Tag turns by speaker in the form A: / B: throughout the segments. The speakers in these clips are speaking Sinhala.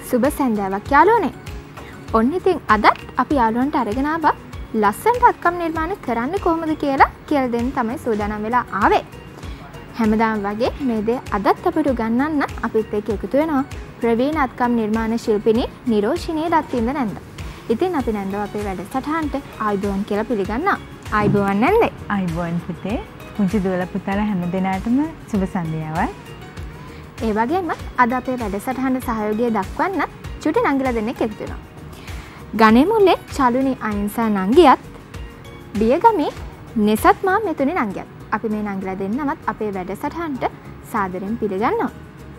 A: සුබ සැන්දාවක් යාළුවනේ. ඔන්න ඉතින් අදත් අපි යාළුවන්ට අරගෙන ආවා ලස්සනට අත්කම් නිර්මාණ කරන්න කොහොමද කියලා දෙන්න තමයි සූදානම් වෙලා ආවේ. හැමදාම වගේ මේ දේ අදත් අපිට උගන්වන්න අපිත් එක්ක එකතු වෙනවා ප්‍රවීණ අත්කම් නිර්මාණ ශිල්පිනී නිරෝෂිනී දත්තින්ද නැන්ද. ඉතින් අපි නැන්දව අපේ වැඩසටහනට ආයුබෝවන් කියලා පිළිගන්නවා. ආයුබෝවන් නැන්දේ.
B: ආයුබෝවන් පුතේ. පුංචි දුවලා පුතාලා හැම දිනාටම සුබ සන්ධ්‍යාවක්.
A: ඒ වගේම අද අපේ වැඩසටහන සහයෝගය දක්වන්න චුටි නංගිලා දෙන්නෙක් එකතු වෙනවා. ගණේමුල්ලේ චලුනි අයින්සා නංගියත් බියගමේ නෙසත් මා මෙතුණි නංගියත්. අපි මේ නංගිලා දෙන්නමත් අපේ වැඩසටහනට සාදරයෙන් පිළිගන්නවා.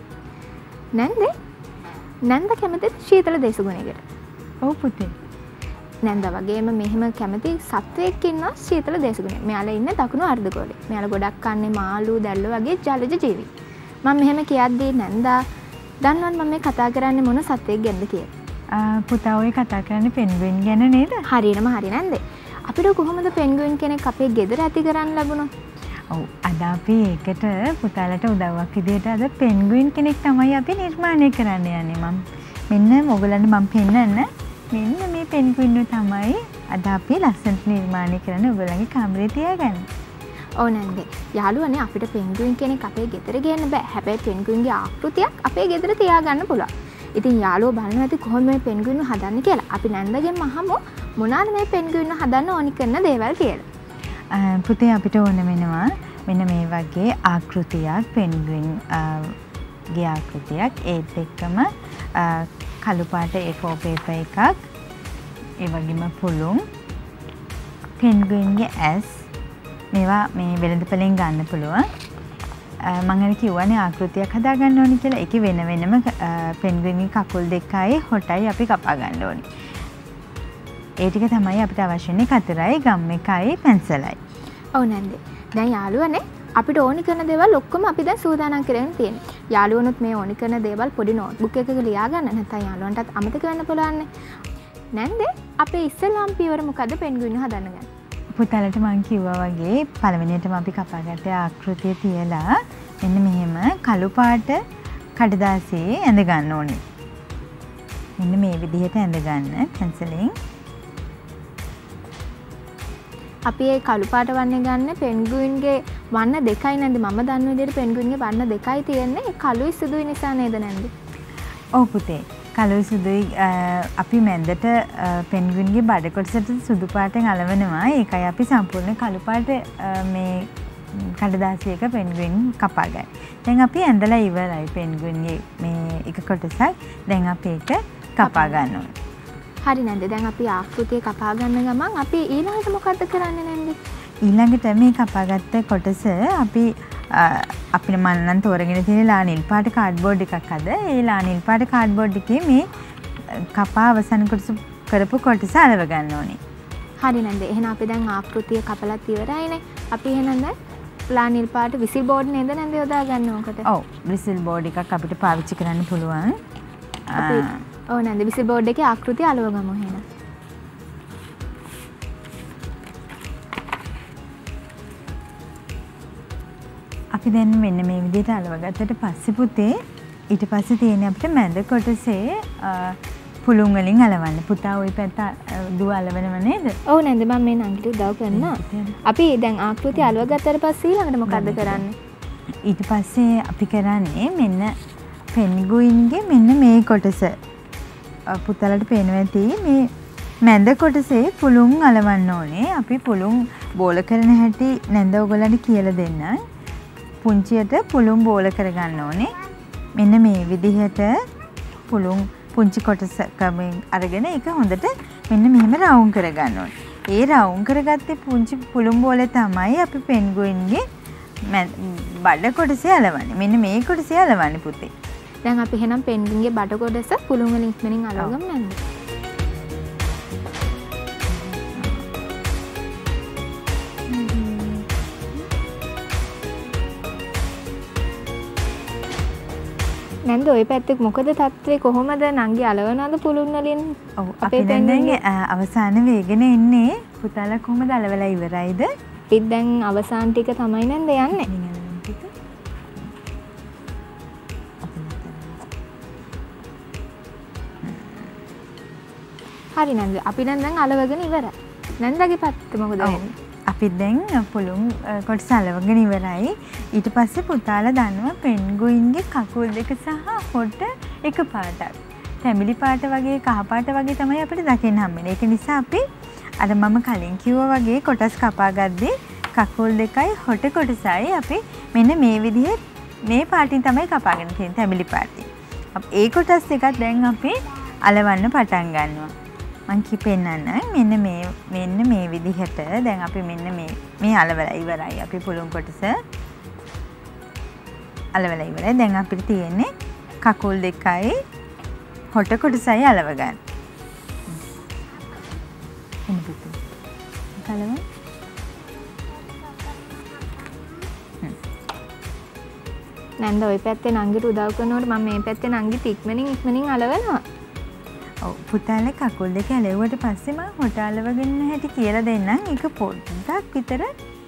A: නැන්ද කැමති ශීතල දේශගුණයකට?
B: ඔව් පුතේ.
A: නැන්ද වගේම මෙහෙම කැමති සත්වයෙක් ඉන්නවා ශීතල දේශගුණය. මෙයාලා ඉන්නේ දකුණු අර්ධගෝලයේ. මෙයාලා ගොඩක් කන්නේ මාළු, දැල්ලෝ වගේ ජලජ ජීවි. මම මෙහෙම කියද්දී නැන්දා දන්නවද මම මේ කතා කරන්නේ මොන සත්වයෙක් ගැනද කියලා?
B: පුතා ඔය කතා කරන්නේ පෙන්ගුයින් ගැන නේද?
A: හරියටම හරි නැන්ද? අපිට කොහොමද පෙන්ගුයින් කෙනෙක් අපේ ගෙදර ඇති කරන්න ලැබුණා?
B: ඔව් අද අපි ඒකට පුතාලට උදව්වක් විදියට අද පෙන්ගුයින් කෙනෙක් තමයි අපි නිර්මාණය කරන්න යන්නේ. මෙන්න ඔයගලන්ට මම පෙන්නන්න. මෙන්න මේ පෙන්ගුයින්ව තමයි අද අපි ලස්සනට නිර්මාණය කරන්න ඔයගලගේ කාමරේ තියාගන්න.
A: ඔව් නැන්ද. යාළුවනේ අපිට පෙන්ගුයින් කෙනෙක් අපේ ගෙදර ගේන්න බෑ. හැබැයි පෙන්ගුයින්ගේ ආකෘතියක් අපේ ගෙදර තියාගන්න පුළුවන්. ඉතින් යාළුවෝ බලන්න ඇති කොහොමද මේ පෙන්ගුයින්ව හදන්නේ කියලා. අපි නැන්දගෙන් අහමු මොනවාද මේ පෙන්ගුයින්ව හදන්න ඕනි කරන දේවල් කියලා.
B: පුතේ අපිට ඕන වෙනවා මෙන්න මේ වගේ ආකෘතියක් පෙන්ගුයින් ගේ ආකෘතියක් ඒත් එක්කම කළු පාට A4 පේපර් එකක් ඒ වගේම පුළුන් පෙන්ගුයින්ගේ ඇස් මේවා මේ වෙළඳපොලෙන් ගන්න පුළුවන්. මම අර කිව්වනේ ආකෘතියක් හදා ගන්න ඕනි කියලා. ඒකේ වෙන වෙනම පෙන්ගුයින්ගේ කකුල් දෙකයි හොටයි අපි කපා ගන්න ඕනි. ඒ ටික තමයි අපිට අවශ්‍ය වෙන්නේ කතරයි, ගම් එකයි, පැන්සලයි.
A: ඔව් නැන්ද. දැන් යාළුවනේ අපිට ඕනි කරන දේවල් ඔක්කොම අපි දැන් සූදානම් කරගෙන තියෙනවා. යාළුවනුත් මේ ඕනි කරන දේවල් පොඩි නෝට්බුක් එකක ලියා ගන්න නැත්නම් යාළුවන්ටත් අමතක වෙන්න පුළුවන් නේ. නැන්ද අපේ ඉස්සෙල්ලාම පියවර මොකද්ද පෙන්ගුයින් හදන්න ගන්න?
B: පුතාලට මම කිව්වා වගේ පළවෙනියටම අපි කපාගත්තේ ආකෘතිය තියලා මෙන්න මෙහෙම කළු පාට කඩදාසියේ ඇඳ ගන්න ඕනේ. මෙන්න මේ විදිහට ඇඳ ගන්න පැන්සලෙන්.
A: අපි ඒ කළු පාට වන්නේ ගන්න පෙන්ගුයින්ගේ වන්න දෙකයි නැන්ද. මම දන්න විදිහට පෙන්ගුයින්ගේ වන්න දෙකයි තියෙන්නේ. ඒ කළුයි සුදුයි නිසා නේද නැන්ද?
B: ඔව් පුතේ. කළුයි සුදුයි අපි මැන්දට පෙන්ගුයින්ගේ බඩ කොටසට සුදු පාටෙන් අලවනවා. ඒකයි අපි සම්පූර්ණ කළු පාට මේ කඩදාසියක පෙන්ගුයින් කපා ගන්න. දැන් අපි ඇඳලා ඉවරයි පෙන්ගුයින්ගේ මේ එක කොටසක්. දැන් අපි ඒක කපා ගන්නවා.
A: හරි නැන්ද. දැන් අපි ආකෘතිය කපා ගන්න ගමන් අපි ඊළඟට මොකද්ද කරන්නේ නැන්ද?
B: ඊළඟට මේ කපාගත්ත කොටස අපි අපිට මන්නම් තෝරගෙන තියෙන ලා නිල් පාට කාඩ්බෝඩ් එකක් අද. ඒ ලා නිල් පාට කාඩ්බෝඩ් එකේ මේ කපා අවසන් කොටස කරපු කොටස අලව ගන්න ඕනේ.
A: හරි නැන්ද. එහෙනම් අපි දැන් ආකෘතිය කපලත් ඉවරයිනේ. අපි එහෙනම් දැන් ලා නිල් පාට විසිල් බෝඩ් නේද නැන්ද යොදා ගන්න ඕකට?
B: ඔව් විසිල් බෝඩ් එකක් අපිට පාවිච්චි කරන්න පුළුවන්.
A: අපි ඔව් නැන්ද විසිල් බෝඩ් එකේ ආකෘතිය අලව ගමු එහෙනම්.
B: අපි දැන් මෙන්න මේ විදිහට අලවගත්තට පස්සේ පුතේ ඊට පස්සේ තියෙන අපිට මැද කොටසේ පුළුන් වලින් අලවන්න. පුතා ওই පැත්ත දුව අලවනව නේද?
A: ඔව් නැන්ද මම මේ නංගිට උදව් කරනවා. අපි දැන් ආකෘතිය අලවගත්තට පස්සේ ඊළඟට මොකද්ද කරන්නේ?
B: ඊට පස්සේ අපි කරන්නේ මෙන්න පෙන්ගුයින්ගේ මෙන්න මේ කොටස. පුතාලට පේනවා ඇති මේ මැද කොටසේ පුළුන් අලවන්න ඕනේ. අපි පුළුන් බෝල කරන හැටි නැන්ද ඔයගලන්ට කියලා දෙන්න. පුංචියට පුළුන් බෝල කරගන්න ඕනේ. මෙන්න මේ විදිහට පුළුන් පුංචි කොටසක් අරගෙන ඒක හොඳට මෙන්න මෙහෙම රවුම් කරගන්න ඕනේ. ඒ රවුම් කරගත්තේ පුංචි පුළුන් බෝල තමයි අපි පෙන්ගුයින්ගේ බඩ කොටසේ අලවන්නේ. මෙන්න මේ කොටසේ අලවන්නේ පුතේ.
A: දැන් අපි එහෙනම් පෙන්ගුයින්ගේ බඩ කොටස පුළුන් වලින් ඉක්මනින් අලවගමු නැන්ද? නැන්ද ඔය පැත්තේ මොකද තත්ත්වේ කොහොමද නංගි අලවනවද පුළුන් වලින්?
B: ඔව් අපි දැන් අවසාන වේගෙන ඉන්නේ. පුතාලා කොහොමද අලවලා ඉවරයිද?
A: අපි දැන් අවසාන ටික තමයි නැන්ද යන්නේ. හරි නැන්ද. අපි දැන් අලවගෙන ඉවරයි. නැන්දගේ පැත්ත මොකද වෙන්නේ?
B: අපි දැන් පුළුන් කොටස අලවගෙන ඉවරයි. ඊට පස්සේ පුතාලා දන්නවා පෙන්ගුයින්ගේ කකුල් දෙක සහ හොට එක පාටක්. තැඹිලි පාට වගේ කහ පාට වගේ තමයි අපිට දකින්න හම්බෙන්නේ. ඒක නිසා අපි අර මම කලින් කිව්වා වගේ කොටස් කපා ගද්දී කකුල් දෙකයි හොට කොටසයි අපි මෙන්න මේ විදිහේ මේ පාටින් තමයි කපාගෙන තියෙන්නේ තැඹිලි පාටින්. ඒ කොටස් දෙකත් දැන් අපි අලවන්න පටන් ගන්නවා. මං කිපෙන්නන්න මෙන්න මේ විදිහට දැන් අපි මෙන්න මේ අලවලා ඉවරයි. අපි පුළුන් කොටස අලවලා ඉවරයි. දැන් අපිට තියෙන්නේ කකුල් දෙකයි හොට කොටසයි අලව ගන්න. එන්න පුතේ. කලව.
A: නැන්ද ওই පැත්තේ නංගිට උදව් කරනකොට මම මේ පැත්තේ නංගිට ඉක්මනින් අලවනවා.
B: ඔව් පුතාලා කකුල් දෙක ඇලෙව්වට පස්සේ මම හොට අලවගෙන හැටි කියලා දෙන්නම්. ඒක පොඩ්ඩක් විතර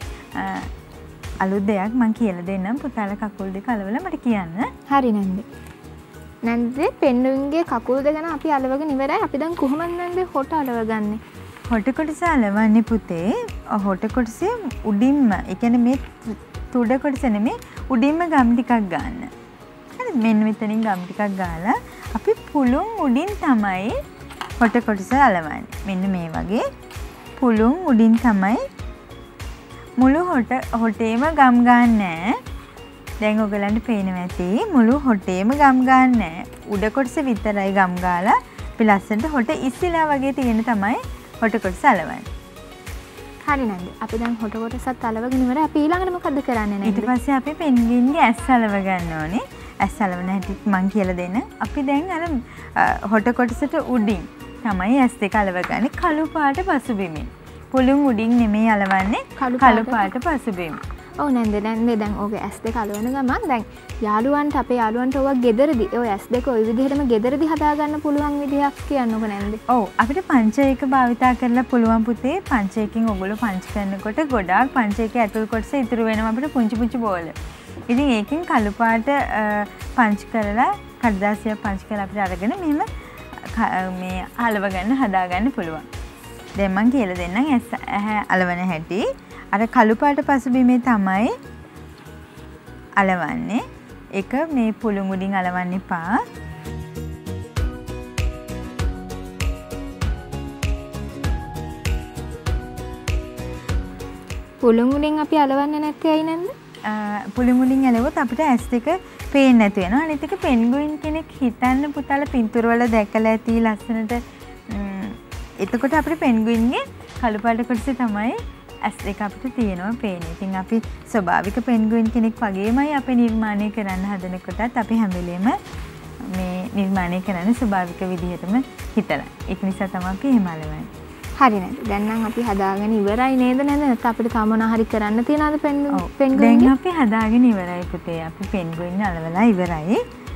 B: අලුත් දෙයක් මම කියලා දෙන්නම්. පුතාලා කකුල් දෙක අලවලා මට කියන්න.
A: හරි නැන්ද. නැන්ද පෙන්ඩුන්ගේ කකුල් දෙක නම් අපි අලවගෙන ඉවරයි. අපි දැන් කොහොමද නැන්ද හොට අලවගන්නේ?
B: හොට කොටස අලවන්නේ පුතේ හොට කොටසේ උඩින්ම ඒ කියන්නේ මේ තුඩ කොටස නෙමෙයි උඩින්ම ගම් ටිකක් ගන්න. හරි මෙන්න මෙතනින් ගම් ටිකක් ගාලා අපි පුළුන් උඩින් තමයි හොට කොටස අලවන්නේ. මෙන්න මේ වගේ පුළුන් උඩින් තමයි මුළු හොටේම ගම් ගන්නෑ. දැන් ඔයගලන්ට පේනවා ඇති මුළු හොටේම ගම් ගන්නෑ. උඩ කොටස විතරයි ගම් ගාලා අපි ලස්සනට හොට ඉස්සිලා වගේ තියෙන තමයි හොට කොටස අලවන්නේ.
A: හරි නැන්ද. අපි දැන් හොට කොටසත් අලවගෙන ඉවරයි. අපි ඊළඟට මොකද කරන්නේ නැන්ද?
B: ඊට පස්සේ අපි පෙන්ගුයින්ගේ ඇස් අලව ගන්න ඕනේ. ඇස් අලවන හැටි මං කියලා දෙන්න. අපි දැන් අර හොට කොටසට උඩින් තමයි ඇස් දෙක අලවගන්නේ කළු පාට පසුබිමින්. පුළුන් උඩින් නෙමෙයි අලවන්නේ කළු පාට පසුබිම.
A: ඔව් නැන්ද දැන් ඕගේ ඇස් දෙක අලවන ගමන් දැන් යාළුවන්ට අපේ යාළුවන්ට ඕවා ගෙදරදී ඔය ඇස් දෙක ওই විදිහටම ගෙදරදී හදාගන්න පුළුවන් විදිහක් කියන්නකො නැන්ද?
B: ඔව් අපිට පංචේක භාවිතා කරලා පුළුවන් පුතේ. පංචේකෙන් ඔයගොල්ලෝ පංච කරනකොට ගොඩාක් පංචේකේ ඇතුල් කොටස ඉතුරු වෙනවා අපිට පුංචි බෝල. ඉතින් ඒකෙන් කළු පාට පංච් කරලා කඩදාසිය පංච් කරලා අපිට අරගෙන මෙහෙම මේ අලව ගන්න හදාගන්න පුළුවන්. දැන් මං කියලා දෙන්නම් ඇහැ අලවන හැටි. අර කළු පාට පසුබිමේ තමයි අලවන්නේ. ඒක මේ පුළුන් උඩින් අලවන්න එපා.
A: පුළුන් උඩින් අපි අලවන්නේ නැත්තේ ඇයි නැන්ද?
B: පුළුන් උඩින් ඇලුවොත් අපිට ඇස් දෙක පේන්නේ නැතු වෙනවා. අනිත් එක පෙන්ගුයින් කෙනෙක් හිතන්න පුතාලා පින්තූර වල දැකලා ඇති ලස්සනට. එතකොට අපිට පෙන්ගුයින්ගේ කළු පාට කොටසේ තමයි ඇස් දෙක අපිට තියෙනවා පේන්නේ. ඉතින් අපි ස්වභාවික පෙන්ගුයින් කෙනෙක් වගේමයි අපි නිර්මාණය කරන්න හදනකොටත් අපි හැම වෙලේම මේ නිර්මාණය කරන්නේ ස්වභාවික විදිහටම හිතලා. ඒක නිසා තමයි අපි එහෙම අලවන්නේ.
A: හරි නේද? දැන් නම් අපි හදාගෙන ඉවරයි නේද නැන්ද? නැත්නම් අපිට තව මොනවා හරි කරන්න තියනවද පෙන්ගුයින්?
B: දැන් අපි හදාගෙන ඉවරයි පුතේ. අපි පෙන්ගුයින් අලවලා ඉවරයි.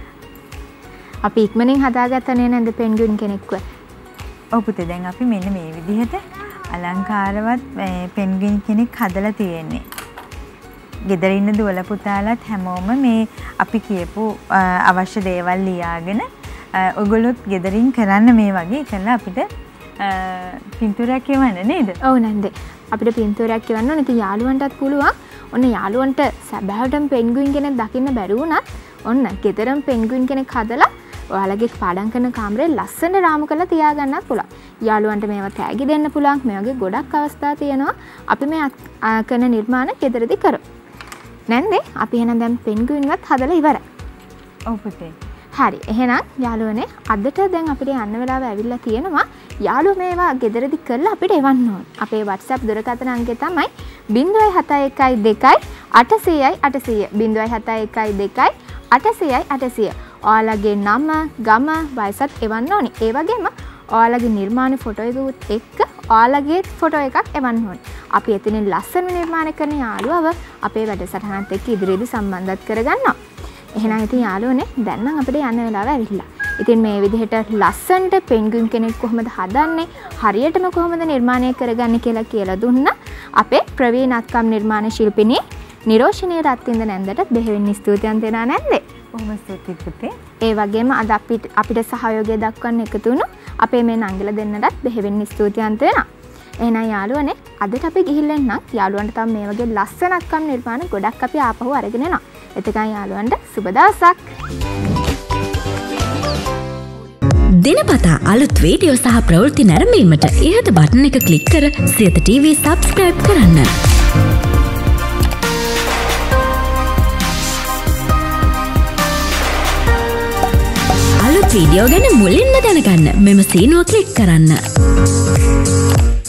A: අපි ඉක්මනින් හදාගත්තනේ නැන්ද පෙන්ගුයින් කෙනෙක්ව?
B: ඔව් පුතේ දැන් අපි මෙන්න මේ විදිහට අලංකාරවත් පෙන්ගුයින් කෙනෙක් හදලා තියෙන්නේ. ගෙදර ඉන්න දුවල පුතාලත් හැමෝම මේ අපි කියපු අවශ්‍ය දේවල් ලියාගෙන ඔයගොල්ලොත් ගෙදරින් කරන්න මේ වගේ කරලා අපිට පින්තූරයක් එවන්න නේද?
A: ඔව් නැන්ද. අපිට පින්තූරයක් එවන්න ඕනේ. ඉතින් යාළුවන්ටත් පුළුවන්. ඔන්න යාළුවන්ට සැබෑවටම පෙන්ගුයින් කෙනෙක් දකින්න බැරි වුණත් ඔන්න ගෙදරම පෙන්ගුයින් කෙනෙක් හදලා ඔයාලගේ පාඩම් කරන කාමරේ ලස්සන රාමු කරලා තියාගන්නත් පුළුවන්. යාළුවන්ට මේවා තෑගි දෙන්න පුළුවන්. මේ වගේ ගොඩක් අවස්ථා තියෙනවා. අපි මේ කරන නිර්මාණ ගෙදරදී කරමු. නැන්දේ අපි එහෙනම් දැන් පෙන්ගුයින්වත් හදලා ඉවරයි.
B: ඔව් පුතේ.
A: හරි. එහෙනම් යාළුවනේ අදට දැන් අපිට යන්න වෙලාව ඇවිල්ලා තියෙනවා. යාළුවෝ මේවා ගෙදරදී කරලා අපිට එවන්න ඕන. අපේ WhatsApp දුරකථන අංකය තමයි 071 800යි 800 071 800යි 800. ඔයාලගේ නම, ගම, වයසත් එවන්න ඕනි. ඒ වගේම ඔයාලගේ නිර්මාණ ෆොටෝ එකකුත් එක්ක ඔයාලගේ ෆොටෝ එකක් එවන්න ඕනි. අපි එතනින් ලස්සන නිර්මාණ කරන යාළුවව අපේ වැඩසටහනත් එක්ක ඉදිරියේදී සම්බන්ධත් කරගන්නවා. එහෙනම් ඉතින් යාළුවනේ දැන් නම් අපිට යන්න වෙලාව ඇවිල්ලා. ඉතින් මේ විදිහට ලස්සනට පෙන්ගුයින් කෙනෙක් කොහොමද හදන්නේ, හරියටම කොහොමද නිර්මාණය කරගන්නේ කියලා දුන්න අපේ ප්‍රවීණ අත්කම් නිර්මාණ ශිල්පිනී නිරෝෂිනී රත්ින්ද නැන්දට බෙහෙවින් ස්තුතියන් දෙනවා නැන්දේ.
B: බොහොම ස්තුතියි පුතේ.
A: ඒ වගේම අද අපිට සහයෝගය දක්වන්න එකතු වුණු අපේ මේ නංගිල දෙන්නටත් බෙහෙවින් ස්තුතිවන්ත වෙනවා. එහෙනම් යාළුවනේ අදට අපි ගිහිල්ලා එන්නම්. යාළුවන්ට තම මේ වගේ ලස්සනත්කම් නිර්මාණ ගොඩක් අපි ආපහු අරගෙන එනවා. එතකන් යාළුවන්ට සුබ දවසක්.
C: දිනපතා අලුත් වීඩියෝ සහ ප්‍රවෘත්ති නැරඹීමට ඉහත බටන් එක ක්ලික් කර සියත TV subscribe කරන්න. අලුත් වීඩියෝ ගැන මුලින්ම දැනගන්න මෙම සීනුව ක්ලික් කරන්න.